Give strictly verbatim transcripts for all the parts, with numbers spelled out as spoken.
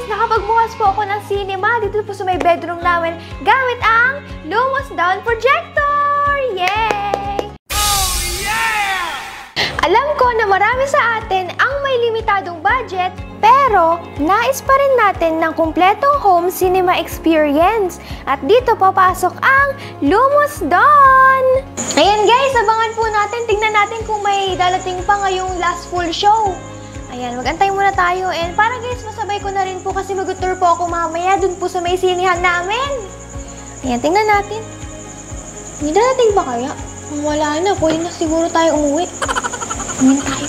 nakapagbukas po ako ng cinema dito po sa may bedroom namin gamit ang Lumos Dawn Projector! Yay! Oh, yeah! Alam ko na marami sa atin ang may limitadong budget, pero nais pa rin natin ng kumpletong home cinema experience. At dito papasok ang Lumos Dawn! Ayan guys, abangan po natin. Tingnan natin kung may dalating pa ngayong last full show. Ayan, mag-antay muna tayo. And para guys, masabay ko na rin po kasi mag-tour po ako mamaya dun po sa may sinihan namin. Ayan, tingnan natin. May darating ba kaya? Kung wala na, pwede na siguro tayo umuwi. Tingnan tayo.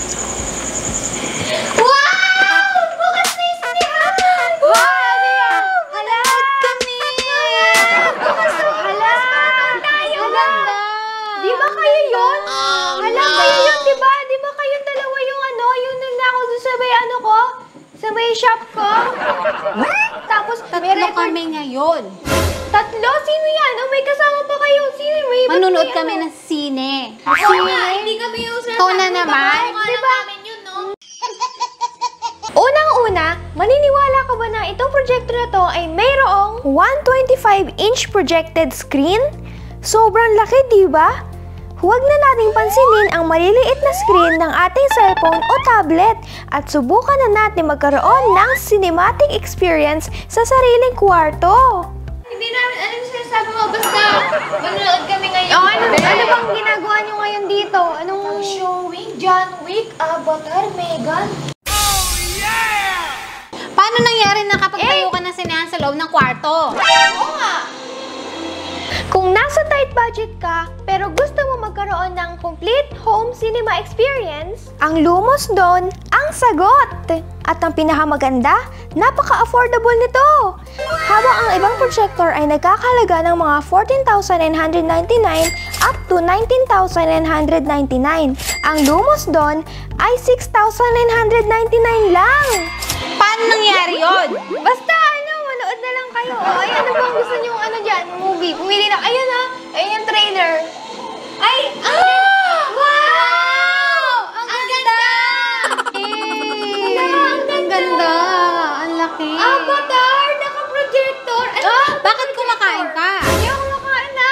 Wow! Bukas na yung sinihan! Wow! Ano yan? Hala! Kami! Bukas na! Hala! Tayo! Hala! Di ba kayo yun? Hala, kayo yun, di ba? Di ba kayong dalawa yung ano, yung nagnakaw doon sa may ano ko? Sa may shop ko? Tapos, Tatlo kami ngayon. Tatlo? Sino yan? Oh, may kasama pa kayo. Sino? May Manunood may kami ano? ng sine. Sine? Hindi kami yung sinasabi. Ikaw na naman. Diba? Unang-una, maniniwala ka ba na itong projector na to ay mayroong one twenty-five inch projected screen? Sobrang laki, di ba? Huwag na nating pansinin ang maliliit na screen ng ating cellphone o tablet at subukan na natin magkaroon ng cinematic experience sa sariling kwarto. Hindi namin alam yung sinasabi mo, basta manonood kami ngayon. Oh, ano, ano bang ginagawa nyo ngayon dito? Anong showing? John Wick, Avatar, Megan? Paano nangyari na kapag tayo ka ng sinehan sa loob ng kwarto? Oo nga! Kung nasa tight budget ka, pero gusto mo magkaroon ng complete home cinema experience, ang Lumos Dawn ang sagot! At ang pinakamaganda, napaka-affordable nito! Habang ang ibang projector ay nagkakahalaga ng mga fourteen thousand nine hundred ninety-nine up to nineteen thousand nine hundred ninety-nine, ang Lumos Dawn ay six thousand nine hundred ninety-nine lang! Paano nangyari yun? Basta ano, manood na lang kayo. O, ay, ano bang gusto nyo ano dyan? Movie. Pumili na. Ayun ha. Ayun yung trailer. Ay! Ah! Wow! Ang, ang ganda! Eh, ang ang ganda. Ang laki. Avatar! Naka-projector! Ano? Ah, bakit kumakain ka? Hindi ako kumakain na.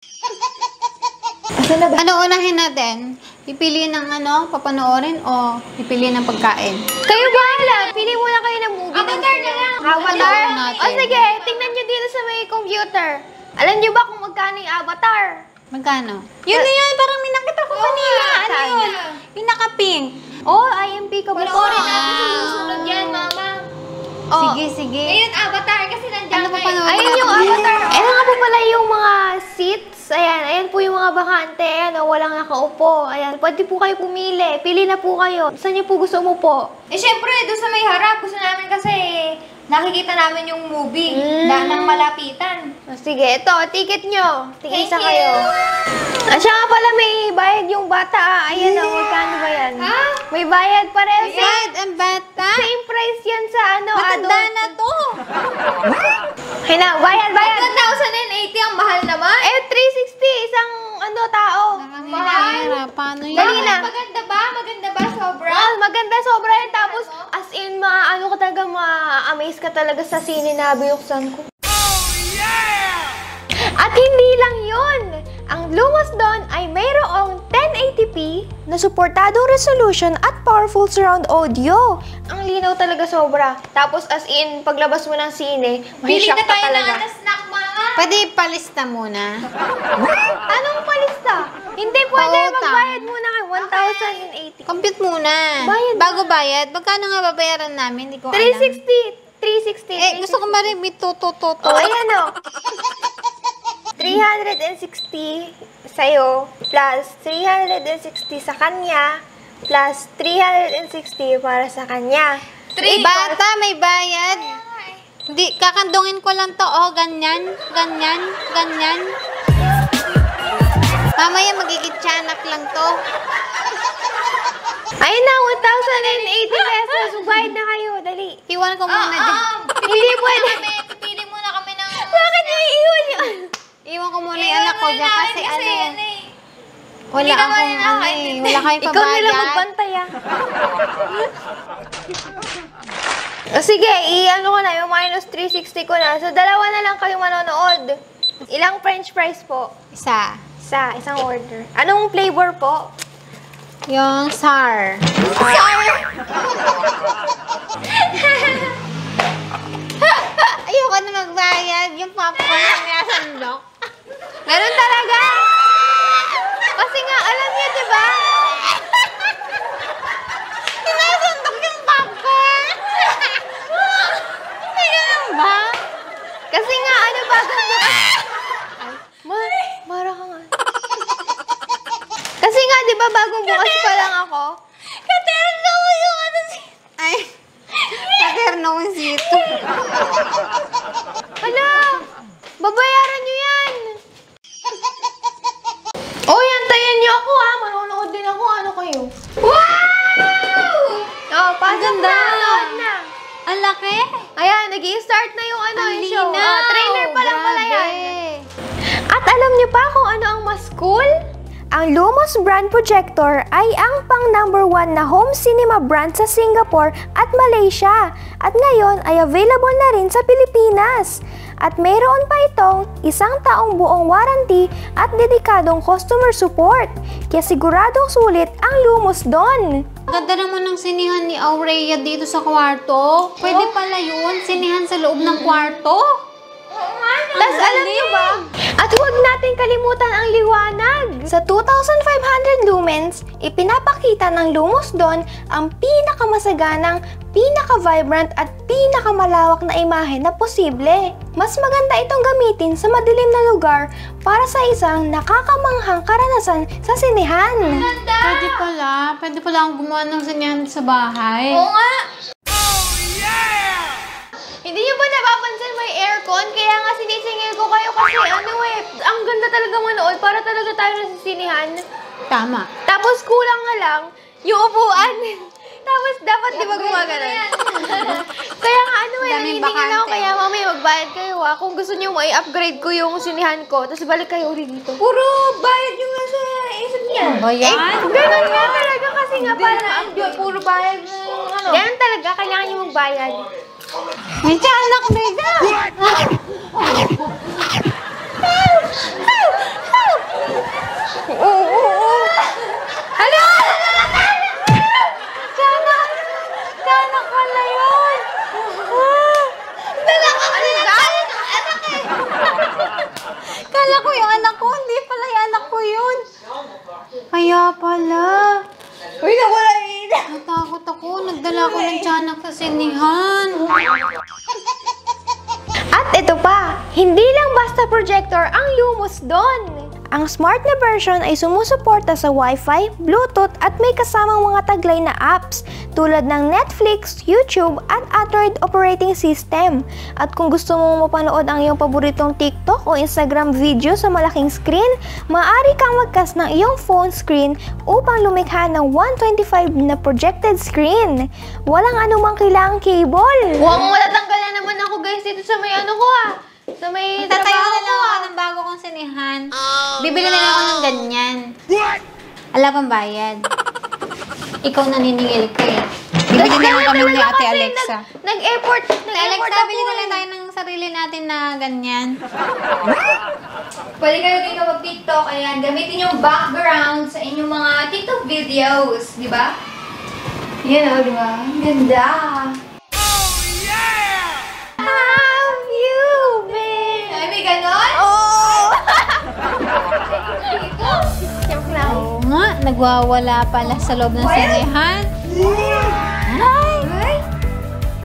Asa na ba? Ano unahin natin? Pipiliin ng ano, papanoorin o pipiliin ng pagkain? Kayo bahala. Pili muna kayo ng movie. Avatar na lang. Avatar? Ano natin? O sige, tingnan nyo dito sa may computer. Alam nyo ba kung magkano yung Avatar? Magkano? Yun na yun, parang may nakita ko kanina. nga, Ano saan yun? yun? Yung naka-pink. Oh, I M P ka ba? Panoorin natin sa susunod yan, mama. Sige, sige. Ngayon, Avatar, kasi nandiyan Ano pa kayo. panoorin Ayun yung natin? Avatar. Ayan nga po pala yung mga seats. Ayan, ayan po yung mga bakante. Ayan, oh, walang nakaupo. Ayan, pwede po kayo pumili. Pili na po kayo. Saan niyo po gusto mo po? Eh, syempre, doon sa may harap, gusto namin kasi nakikita namin yung movie Mm. na ng malapitan. O, sige, ito, ticket nyo. Tigisa Thank kayo. you. At siya nga pala may bayad yung bata. Ah. Ayan, oh, magkano ba yan? Ha? May bayad pareho. Same, Right, ang bata. same price yan sa ano, Matanda adult. na to. Ay na, bayad, bayad. one thousand eighty ang mahal naman. Eh, three sixty, isang ano tao. Nakakahira. Paano yan? Dali na. Maganda ba? Maganda ba? Sobra? Wow, maganda, sobra yan. Tapos, as in, ma, ano ka talaga, ma-amaze ka talaga sa sine na binuksan ko. At hindi lang yun! Ang Lumos Dawn ay mayroong ten eighty p na suportadong resolution at powerful surround audio. Ang linaw talaga sobra. Tapos as in, paglabas mo ng sine, Bili shock na ka tayo ng talaga. ano, snack, mama. Pwede palista muna. Anong palista? Hindi pwede, Pautang. magbayad muna kayo. one thousand eighty. Compute muna. Bayad Bago bayad, magkano nga babayaran namin? Hindi ko alam. three sixty. three sixty. Eh, gusto ko marinig tutututo. Oh, ayan o. three hundred sixty sa'yo, plus three hundred sixty sa kanya, plus three hundred sixty para sa kanya. Three. Bata, may bayad. Hindi, kakandungin ko lang to. Oh, ganyan, ganyan, ganyan. Mamaya magiging tiyanak lang to. Ayun na, one thousand eighty pesos. Bayad na kayo, dali. Iwan ko muna dyan. Hindi pwede. Pipili muna kami ng... Bakit niya iiwan yun? Iwan ko muna yung anak ko dyan kasi ano. eh. Wala Hindi naman akong yun ano ako eh. Wala kayong Ikaw na lang pabayad. magbantay ah. O sige, i-ano ko na, yung minus three sixty ko na. So, dalawa na lang kayong manonood. Ilang french fries po? Isa. Isa, isang order. Anong flavor po? Yung sour. Sour! Ayoko na magbayad. Yung popcorn na may sandok. Meron talaga. Kasi nga, alam niyo, di ba? Sinasandok yung popcorn. Hindi ganun ba? Kasi nga, ano ba? Ma, mara ka nga. Kasi nga, di ba, bagong bukas pa lang ako? Katerno ko yung ano si... Ay. Katerno ko yung sito. Ala, babayaran niyo yan. Oh, yantayan niyo ako ha. Manonood din ako. Ano kayo? Wow! Oh, pasok na. Nood na. Ang laki. Ayan, nag-i-start na yung ano, Ang yung show. linaw. Ah, trailer pa lang pala yan. Grabe. At alam niyo pa kung ano ang mas cool? Ang Lumos brand projector ay ang pang number one na home cinema brand sa Singapore at Malaysia. At ngayon ay available na rin sa Pilipinas. At mayroon pa itong isang taong buong warranty at dedikadong customer support. Kaya siguradong sulit ang Lumos doon. Ganda naman ng sinihan ni Aurea dito sa kwarto. Pwede pala yun, sinihan sa loob ng kwarto. Tapos alam niyo ba? At huwag natin kalimutan ang liwanag. Sa two thousand five hundred lumens, ipinapakita ng Lumos doon ang pinakamasaganang, pinaka-vibrant at pinakamalawak na imahe na posible. Mas maganda itong gamitin sa madilim na lugar para sa isang nakakamanghang karanasan sa sinehan. Pwede pala. Pwede pala akong gumawa ng sinihan sa bahay. Oo nga! Hindi niyo ba napapansin may aircon? Kaya nga sinisingil ko kayo kasi ano eh, ang ganda talaga manood para talaga tayo nasisinihan. Tama. Tapos kulang nga lang yung upuan. Tapos dapat di ba gumagano'n? Kaya nga ano eh, Daming hinihingan ako bakante. kaya mamaya magbayad kayo ha. Kung gusto niyo may upgrade ko yung sinihan ko, tapos balik kayo ulit dito. Puro bayad yung nasa isip niya. Ba yan? Eh, ganun nga talaga kasi nga para ma-upgrade. Puro bayad na yung ano. Ganun talaga, kailangan niyo magbayad. May tiyanak na ito. Oo, oo, oo. Hala! Tiyanak! Tiyanak pala yun! Ah! Dala ka kasi dahil! Anak eh! Kala ko yung anak ko, hindi pala yung anak ko yun. Kaya pala. Uy, nawala yung ina. Natakot ako, nagdala ko ng tiyanak sa sinihan. At ito pa, hindi lang basta projector ang Lumos doon. Ang smart na version ay sumusuporta sa Wi-Fi, Bluetooth at may kasamang mga taglay na apps tulad ng Netflix, YouTube at Android operating system. At kung gusto mong mapanood ang iyong paboritong TikTok o Instagram video sa malaking screen, maaari kang mag-cast ng iyong phone screen upang lumikha ng one twenty-five na projected screen. Walang anumang kailangang cable. Huwag matatanggal na naman ako guys dito sa may ano ko ah. Sa may Tatayo trabaho na ko lang ako ah. ng bago kong sinihan. Bibili na lang ako ng ganyan. Ala pang bayad. Ikaw naniningil ko eh. Bibili na lang kami ni Ate Alexa. Nag- Nag-effort. Ate Nag-effort Alexa, ako bili na eh. lang tayo ng sarili natin na ganyan. Pwede kayo dito mag-TikTok. Ayan, gamitin yung background sa inyong mga TikTok videos. Di ba? Yan o, di ba? Ang ganda. Have you been? Ay, may ganon? Oh! Joke lang. Oo nga, nagwawala pala sa loob ng sinihan.